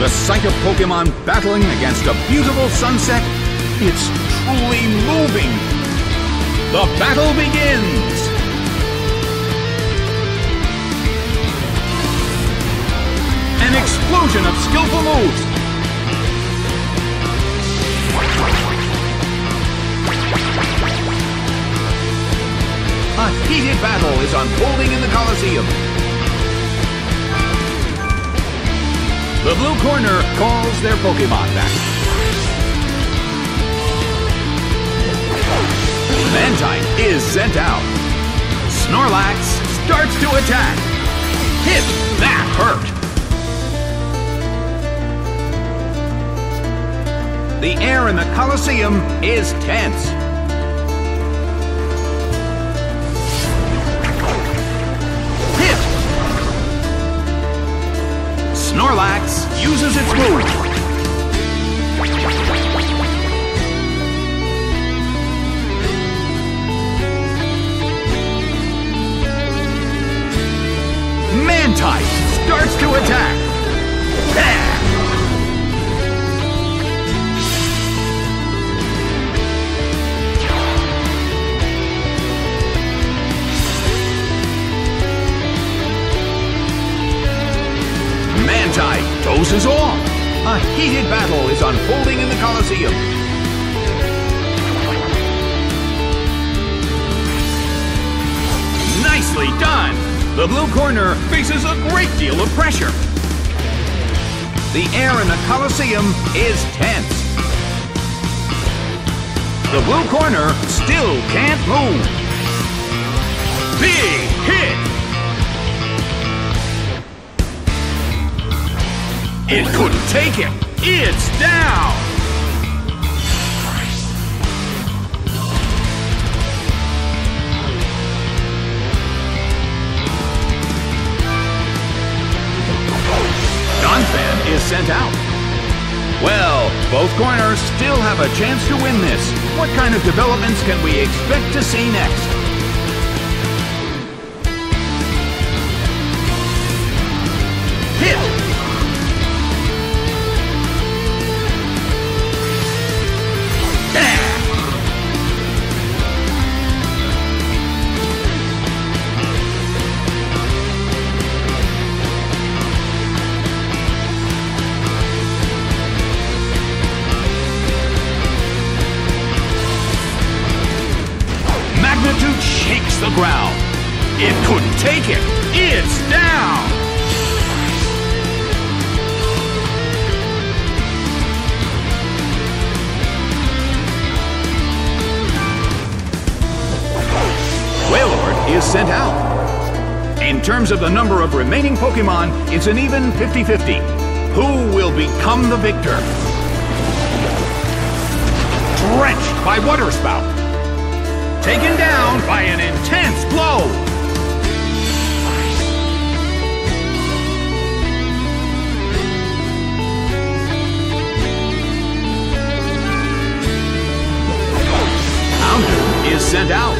The sight of Pokemon battling against a beautiful sunset, it's truly moving. The battle begins! An explosion of skillful moves! A heated battle is unfolding in the Colosseum. The blue corner calls their Pokemon back. Mantine is sent out. Snorlax starts to attack. Hit! That hurt! The air in the Colosseum is tense. Hit! Snorlax uses its move. Mantine starts to attack. Mantine dozes off. A heated battle is unfolding in the Colosseum. Nicely done! The blue corner faces a great deal of pressure. The air in the Colosseum is tense. The blue corner still can't move. Big hit! It couldn't take it. It's down! Donphan is sent out. Well, both corners still have a chance to win this. What kind of developments can we expect to see next? Hit! Magnitude shakes the ground. It couldn't take it. It's down! Wailord is sent out. In terms of the number of remaining Pokemon, it's an even 50-50. Who will become the victor? Drenched by Water Spout. Taken down by an intense blow. Houndoom is sent out.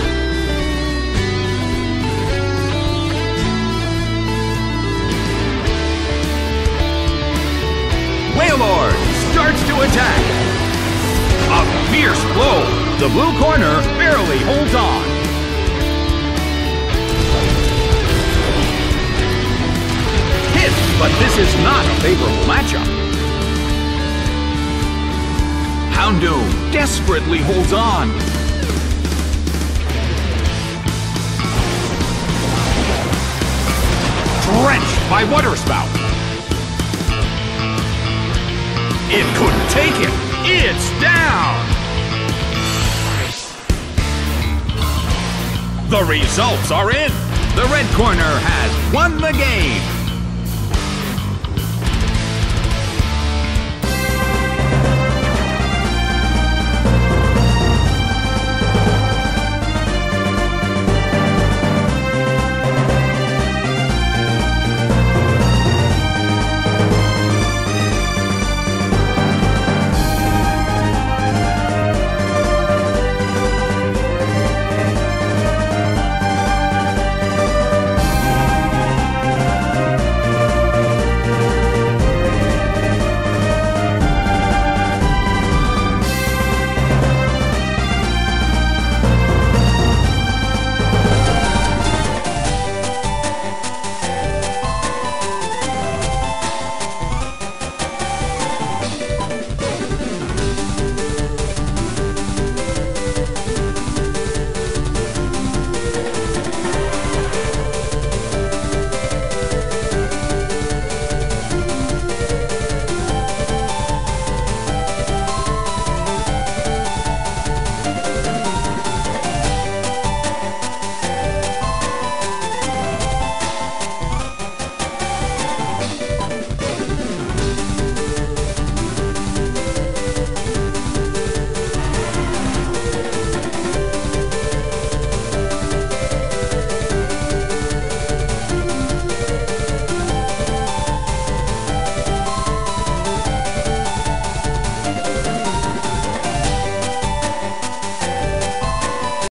Wailord starts to attack. A fierce blow. The blue corner barely holds on. Hit, but this is not a favorable matchup. Houndoom desperately holds on. Drenched by Water Spout. It couldn't take it. It's down. The results are in. The red corner has won the game.